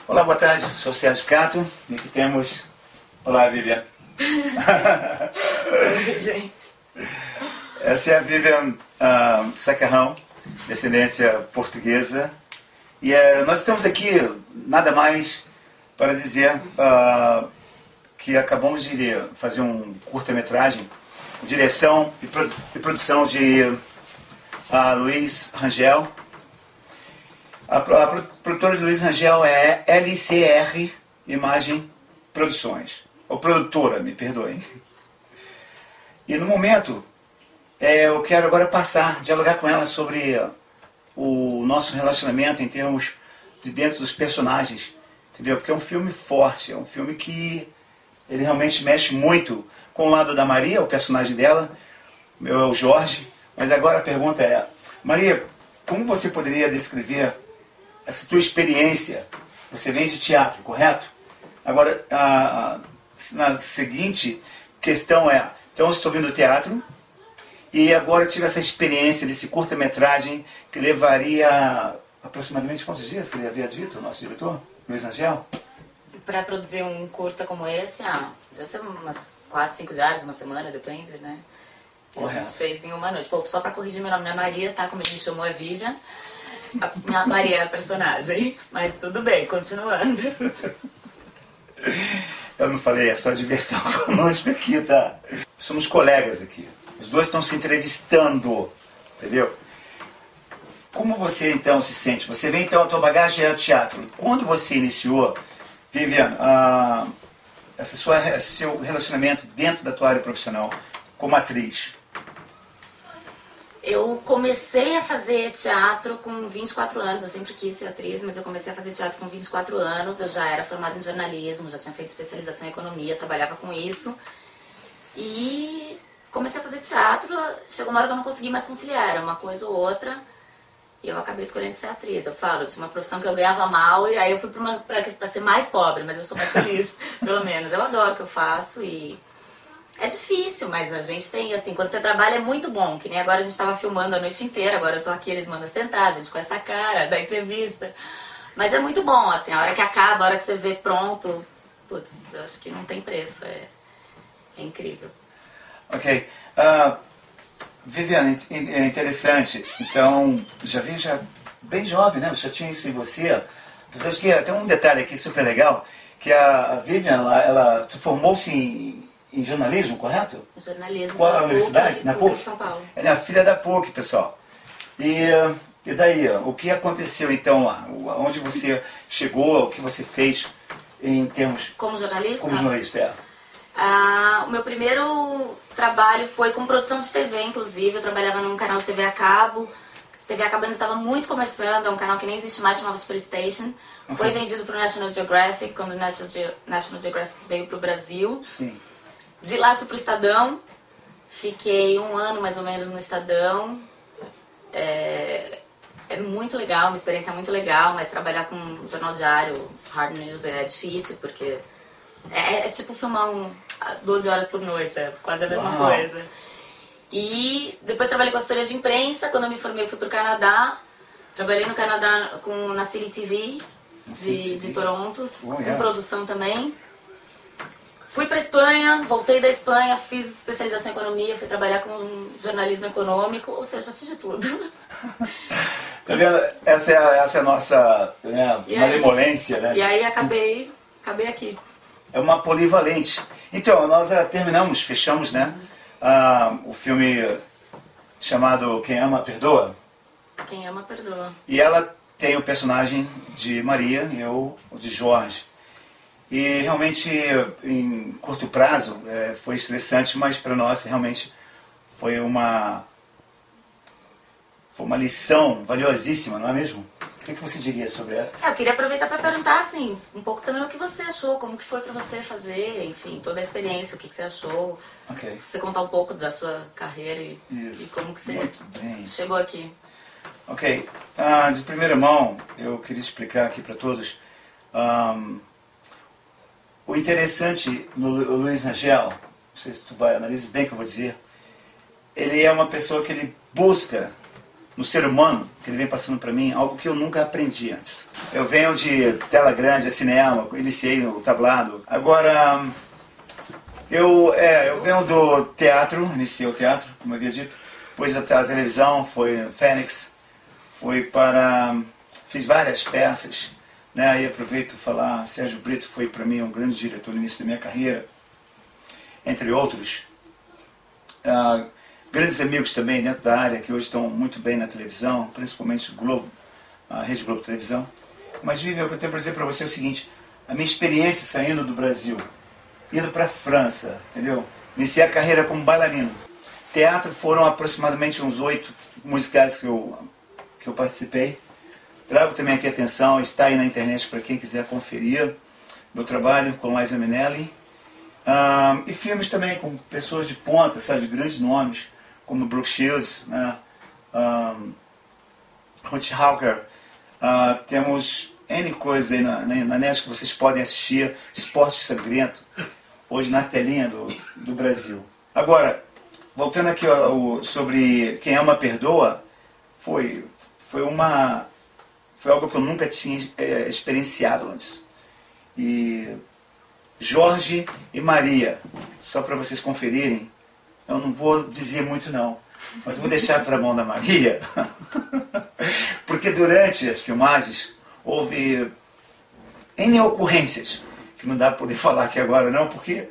Olá, boa tarde. Sou o Sérgio Cato e aqui temos... Olá, Vivian. Oi, gente. Essa é a Vivian Sacarrão, descendência portuguesa. E nós estamos aqui, nada mais para dizer que acabamos de fazer um curta-metragem, direção e produção de Luiz Rangel. A produtora de Luiz Rangel é LCR Imagem Produções. Ou produtora, me perdoem. E no momento, eu quero agora dialogar com ela sobre o nosso relacionamento em termos de dentro dos personagens. Entendeu? Porque é um filme forte, é um filme que ele realmente mexe muito com o lado da Maria, o personagem dela, o meu é o Jorge. Mas agora a pergunta é, Maria, como você poderia descrever essa tua experiência? Você vem de teatro, correto? Agora, na seguinte questão é, então eu estou vindo do teatro e agora tive essa experiência desse curta-metragem que levaria aproximadamente quantos dias que ele havia dito, o nosso diretor, Luiz Rangel? Para produzir um curta como esse, já ser umas 4, 5 diárias, uma semana, depende, né? A gente fez em uma noite. Pô, só para corrigir, meu nome não é Maria, tá? Como ele me chamou é Vivian. A Maria é a personagem, mas tudo bem, continuando. Eu não falei, é só diversão conosco aqui, tá? Somos colegas aqui. Os dois estão se entrevistando, entendeu? Como você então se sente? Você vem então, a tua bagagem é o teatro. Quando você iniciou, Vivian, esse seu relacionamento dentro da tua área profissional como atriz? Eu comecei a fazer teatro com 24 anos, eu sempre quis ser atriz, mas eu comecei a fazer teatro com 24 anos, eu já era formada em jornalismo, já tinha feito especialização em economia, trabalhava com isso. E comecei a fazer teatro, chegou uma hora que eu não consegui mais conciliar, era uma coisa ou outra, e eu acabei escolhendo ser atriz. Eu falo, eu tinha uma profissão que eu ganhava mal, e aí eu fui pra ser mais pobre, mas eu sou mais feliz, pelo menos. Eu adoro o que eu faço e... é difícil, mas a gente tem, assim, quando você trabalha é muito bom, que nem agora a gente estava filmando a noite inteira, agora eu tô aqui, eles mandam sentar, a gente com essa cara da entrevista. Mas é muito bom, assim, a hora que acaba, a hora que você vê pronto, putz, eu acho que não tem preço, é incrível. Ok. Viviane, é interessante, então, já bem jovem, né? Você já tinha isso em você. Você acha que tem um detalhe aqui super legal, que a Vivian, ela formou-se em jornalismo, correto? Jornalismo. Qual a universidade? Na PUC? De São Paulo. Ela é a filha da PUC, pessoal. E daí, o que aconteceu então lá? Onde você chegou, o que você fez em termos... Como jornalista? Como jornalista, é. O meu primeiro trabalho foi com produção de TV, inclusive. Eu trabalhava num canal de TV a cabo. TV a cabo ainda estava muito começando, é um canal que nem existe mais, chamava Superstation. Foi vendido para o National Geographic, quando o National Geographic veio para o Brasil. Sim. De lá fui pro Estadão, fiquei 1 ano mais ou menos no Estadão. É muito legal, uma experiência muito legal, mas trabalhar com um jornal diário, hard news, é difícil, porque é tipo filmar 12 horas por noite, é quase a mesma coisa. E depois trabalhei com assessoria de imprensa, quando eu me formei eu fui pro Canadá, trabalhei no Canadá na City TV de Toronto, com produção também. Fui para Espanha, voltei da Espanha, fiz especialização em economia, fui trabalhar com jornalismo econômico, ou seja, fiz de tudo. Tá vendo? Essa é a nossa malemolência, né? E aí acabei aqui. É uma polivalente. Então, nós fechamos, né? O filme chamado Quem Ama, Perdoa. Quem ama, perdoa. E ela tem o personagem de Maria e eu o de Jorge. E realmente, em curto prazo, foi estressante, mas para nós realmente foi uma lição valiosíssima, não é mesmo? O que você diria sobre ela? Eu queria aproveitar para perguntar, assim, um pouco também o que você achou, como que foi para você fazer, enfim, toda a experiência, o que você achou. Okay. Você contar um pouco da sua carreira e como que você chegou aqui. Ok. De primeira mão, eu queria explicar aqui para todos... o interessante no Luiz Rangel, não sei se tu vai analisar bem o que eu vou dizer, ele é uma pessoa que ele busca no ser humano, que ele vem passando para mim, algo que eu nunca aprendi antes. Eu venho de tela grande, cinema, iniciei no tablado. Agora, eu venho do teatro, iniciei o teatro, como eu havia dito. Depois da televisão, foi Fênix, fiz várias peças, né? E aproveito falar, Sérgio Brito foi para mim um grande diretor no início da minha carreira, entre outros. Grandes amigos também dentro da área, que hoje estão muito bem na televisão, principalmente Globo, a Rede Globo Televisão. Mas, Vivian, o que eu tenho para dizer para você é o seguinte, a minha experiência saindo do Brasil, indo para a França, entendeu? Iniciei a carreira como bailarino. Teatro foram aproximadamente uns 8 musicais que eu participei. Trago também aqui atenção, está aí na internet para quem quiser conferir meu trabalho com Liza Minnelli. E filmes também com pessoas de ponta, sabe, de grandes nomes, como Brooke Shields, né? Ruth Hauker. Temos N coisas aí na net que vocês podem assistir, Esporte Sangrento, hoje na telinha do Brasil. Agora, voltando aqui sobre Quem Ama Perdoa, foi algo que eu nunca tinha experienciado antes. E Jorge e Maria, só para vocês conferirem, eu não vou dizer muito não, mas eu vou deixar para a mão da Maria, porque durante as filmagens houve N ocorrências, que não dá para poder falar aqui agora não, porque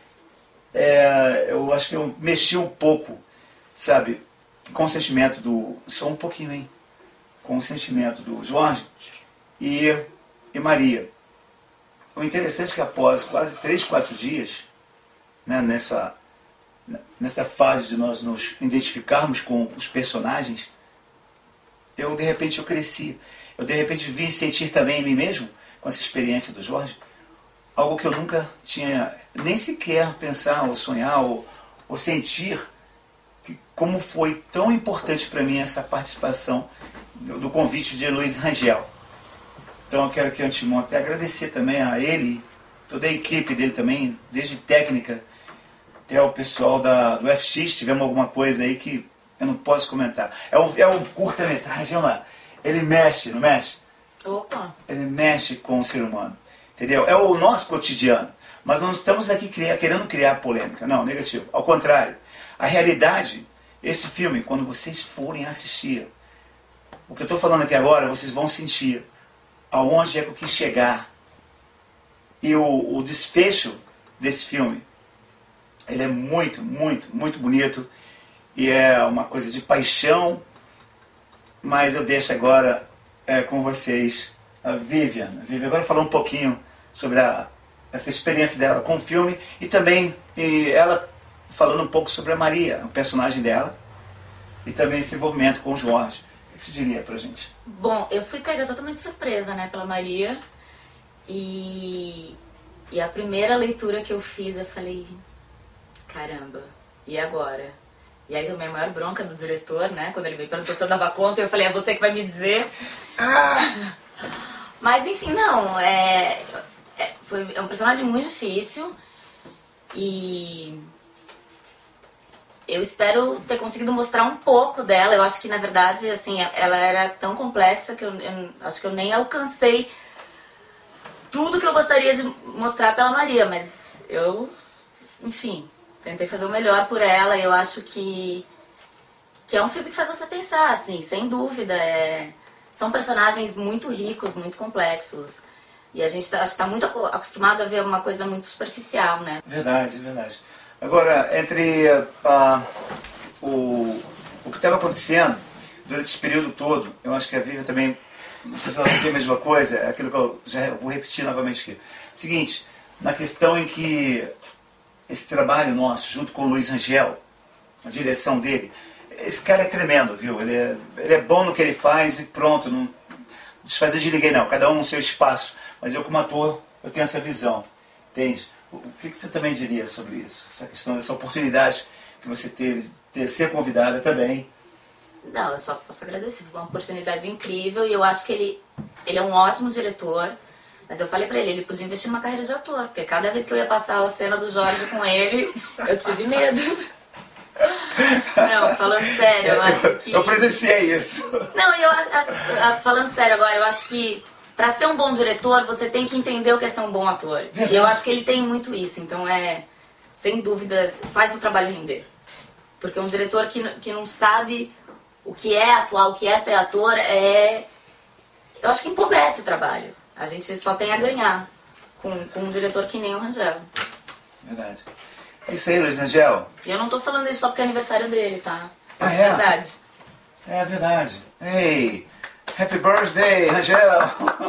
eu acho que eu mexi um pouco, sabe, com o sentimento só um pouquinho, hein? Com o sentimento do Jorge e Maria. O interessante é que após quase 3, 4 dias, né, nessa fase de nós nos identificarmos com os personagens, de repente eu cresci. Eu de repente vi e sentir também em mim mesmo, com essa experiência do Jorge, algo que eu nunca tinha nem sequer pensar ou sonhar ou sentir, como foi tão importante para mim essa participação do convite de Luiz Rangel. Então eu quero aqui, antemão, até agradecer também a ele, toda a equipe dele também, desde técnica até o pessoal do FX, tivemos alguma coisa aí que eu não posso comentar. É um curta-metragem, olha lá, ele mexe, não mexe? Opa! Ele mexe com o ser humano, entendeu? É o nosso cotidiano, mas não estamos aqui querendo criar polêmica, não, negativo. Ao contrário, a realidade, esse filme, quando vocês forem assistir, o que eu estou falando aqui agora, vocês vão sentir aonde é que eu quis chegar. E o desfecho desse filme, ele é muito, muito, muito bonito. E é uma coisa de paixão. Mas eu deixo agora com vocês a Vivian. A Vivian agora falar um pouquinho sobre essa experiência dela com o filme. E também ela falando um pouco sobre a Maria, o personagem dela. E também esse envolvimento com o Jorge. O que você diria pra gente? Bom, eu fui pega totalmente surpresa, né, pela Maria. E a primeira leitura que eu fiz, eu falei, caramba, e agora? E aí tomei a maior bronca do diretor, né, quando ele me perguntou se eu dava conta, eu falei, é você que vai me dizer. Mas enfim, não, é um personagem muito difícil e eu espero ter conseguido mostrar um pouco dela. Eu acho que, na verdade, assim, ela era tão complexa que eu acho que eu nem alcancei tudo que eu gostaria de mostrar pela Maria. Mas eu, enfim, tentei fazer o melhor por ela. E eu acho que é um filme que faz você pensar, assim, sem dúvida. São personagens muito ricos, muito complexos. E a gente acho que está muito acostumado a ver uma coisa muito superficial, né? Verdade, verdade. Agora, entre o que estava acontecendo durante esse período todo, eu acho que a Vivian também, não sei se ela vai dizer a mesma coisa, é aquilo que eu já vou repetir novamente aqui. Seguinte, na questão em que esse trabalho nosso, junto com o Luiz Rangel, a direção dele, esse cara é tremendo, viu? Ele é bom no que ele faz e pronto, não desfazer de ninguém não, cada um no seu espaço. Mas eu como ator, eu tenho essa visão, entende? O que você também diria sobre isso? Essa questão, essa oportunidade que você teve de ser convidada também. Não, eu só posso agradecer. Foi uma oportunidade incrível e eu acho que ele é um ótimo diretor. Mas eu falei pra ele podia investir numa carreira de ator. Porque cada vez que eu ia passar a cena do Jorge com ele, eu tive medo. Não, falando sério, eu acho que... Eu presenciei isso. Não, eu acho, falando sério agora, eu acho que pra ser um bom diretor, você tem que entender o que é ser um bom ator. E eu acho que ele tem muito isso, então sem dúvidas, faz o trabalho render. Porque um diretor que não sabe o que é atuar, o que é ser ator, eu acho que empobrece o trabalho. A gente só tem a ganhar com um diretor que nem o Rangel. Verdade. É isso aí, Luiz Rangel. E eu não tô falando isso só porque é aniversário dele, tá? Ah, é verdade. É verdade. Hey, happy birthday, Rangel!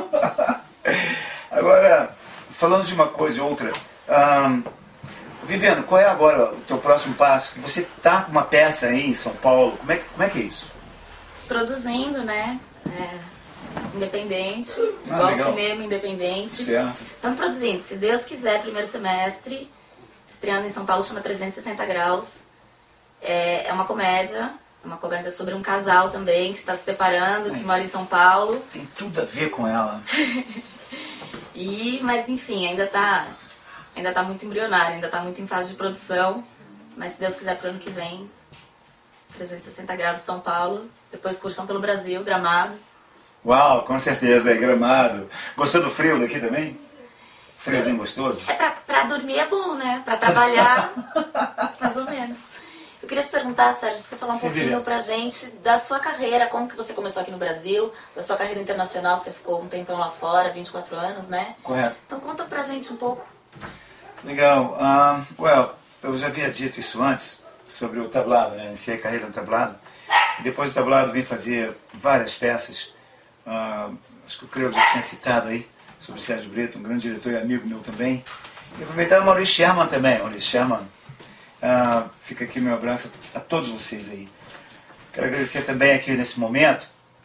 Agora, falando de uma coisa e outra, Viviane, qual é agora o teu próximo passo? Você tá com uma peça aí em São Paulo, como é que é isso? Produzindo, né? Independente, igual legal. cinema independente. Certo. Estamos produzindo, se Deus quiser, primeiro semestre, estreando em São Paulo, chama 360 Graus. É uma comédia sobre um casal também, que está se separando, que mora em São Paulo. Tem tudo a ver com ela. Mas enfim, ainda tá muito embrionário, ainda tá muito em fase de produção. Mas se Deus quiser, pro ano que vem, 360 Graus São Paulo, depois excursão pelo Brasil, Gramado. Uau, com certeza, Gramado. Gostou do frio daqui também? Friozinho gostoso? Pra dormir é bom, né? Pra trabalhar, mais ou menos. Eu queria te perguntar, Sérgio, pra você falar um pouquinho pra gente da sua carreira, como que você começou aqui no Brasil, da sua carreira internacional, que você ficou um tempão lá fora, 24 anos, né? Correto. Então conta pra gente um pouco. Legal. Eu já havia dito isso antes, sobre o tablado, né? Iniciei a carreira no tablado. Depois do tablado vim fazer várias peças. Acho que o Creu já tinha citado aí, sobre o Sérgio Brito, um grande diretor e amigo meu também. E aproveitar o Maurício Sherman também. Maurício Sherman, fica aqui meu abraço a todos vocês aí. Quero agradecer também aqui nesse momento,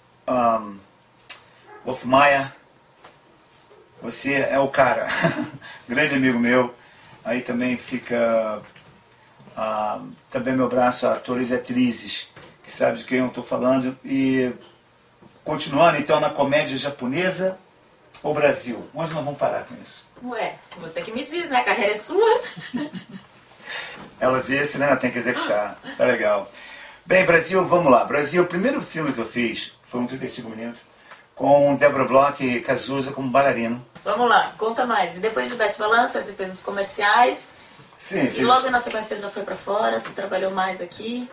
Wolf Maia, você é o cara, grande amigo meu. Aí também fica também meu abraço a atores e atrizes, que sabem de quem eu estou falando. E continuando então na comédia japonesa ou Brasil? Onde nós vamos parar com isso? Ué, você que me diz, né? A carreira é sua. Ela disse, né? Tem que executar. Tá legal. Bem, Brasil, vamos lá. Brasil, o primeiro filme que eu fiz foi um 35 minutos, com Débora Bloch e Cazuza como bailarino. Vamos lá, conta mais. E depois de Bete Balança, você fez os comerciais. Sim, e logo na sequência você já foi pra fora, você trabalhou mais aqui.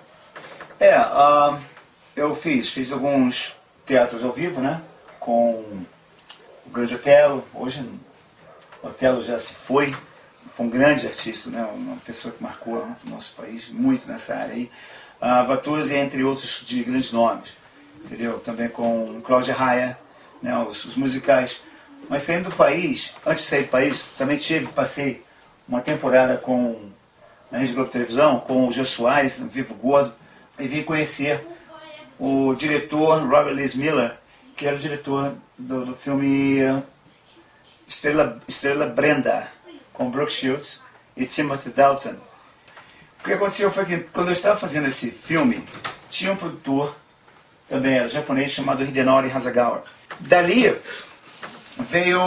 Eu fiz alguns teatros ao vivo, né? Com o grande Otelo. Hoje o Otelo já se foi um grande artista, né? Uma pessoa que marcou o nosso país muito nessa área aí. Vatuzzi, entre outros de grandes nomes, entendeu? Também com Cláudia Raia, né? Os musicais. Mas saindo do país, antes de sair do país, também passei uma temporada na Rede Globo Televisão, com o Jô Soares, no Vivo Gordo, e vim conhecer o diretor Robert Lee Miller, que era o diretor do filme Estrela Brenda, com Brooke Shields e Timothy Dalton. O que aconteceu foi que, quando eu estava fazendo esse filme, tinha um produtor, também era japonês, chamado Hidenori Hasegawa. Dali veio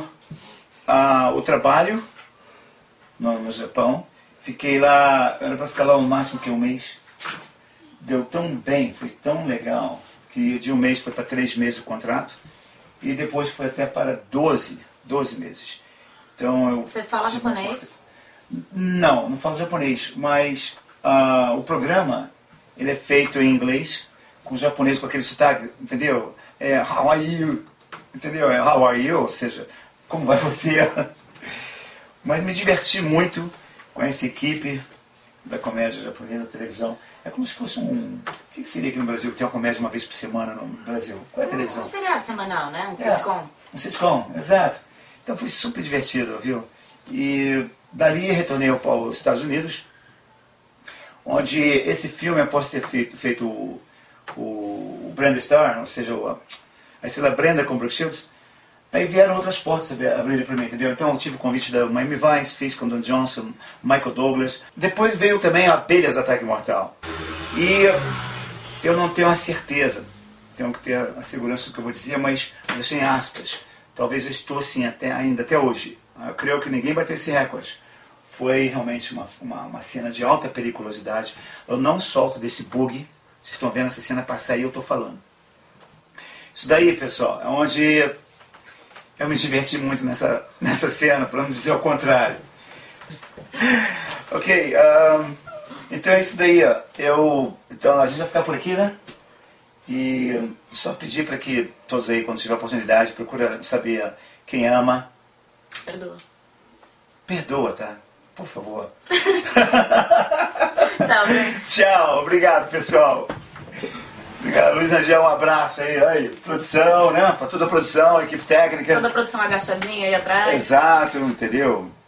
o trabalho no Japão. Fiquei lá, era para ficar lá no máximo que um mês. Deu tão bem, foi tão legal, que de um mês foi para 3 meses o contrato, e depois foi até para 12 meses. Então, você fala japonês? Não falo japonês, mas o programa ele é feito em inglês, com japonês, com aquele sotaque, entendeu? How are you? Entendeu? How are you? Ou seja, como vai você? Mas me diverti muito com essa equipe da comédia japonesa da televisão. É como se fosse o que seria aqui no Brasil, que tem uma comédia uma vez por semana no Brasil? Qual é a televisão? Um seriado semanal, né? Um sitcom. Um sitcom, exato. Então foi super divertido, viu? E dali retornei aos Estados Unidos, onde esse filme, após ter feito o Brenda Star, ou seja, a estrela Brenda com Brooke Shields, aí vieram outras portas abrirem para mim, entendeu? Então eu tive o convite da Miami Vice, fiz com Don Johnson, Michael Douglas. Depois veio também Abelhas Ataque Mortal. E eu não tenho a certeza, tenho que ter a segurança do que eu vou dizer, mas eu deixei em aspas. Talvez eu estou assim até hoje. Eu creio que ninguém bateu esse recorde. Foi realmente uma cena de alta periculosidade. Eu não solto desse bug. Vocês estão vendo essa cena passar e eu estou falando. Isso daí, pessoal, é onde eu me diverti muito nessa cena, para não dizer o contrário. Ok, então é isso daí. Então a gente vai ficar por aqui, né? E só pedir para que todos aí, quando tiver oportunidade, procura saber quem ama. Perdoa. Perdoa, tá? Por favor. Tchau, gente. Tchau, obrigado, pessoal. Obrigado, Luiz Angel, um abraço aí, produção, né? Para toda a produção, equipe técnica. Toda a produção agachadinha aí atrás. Exato, entendeu?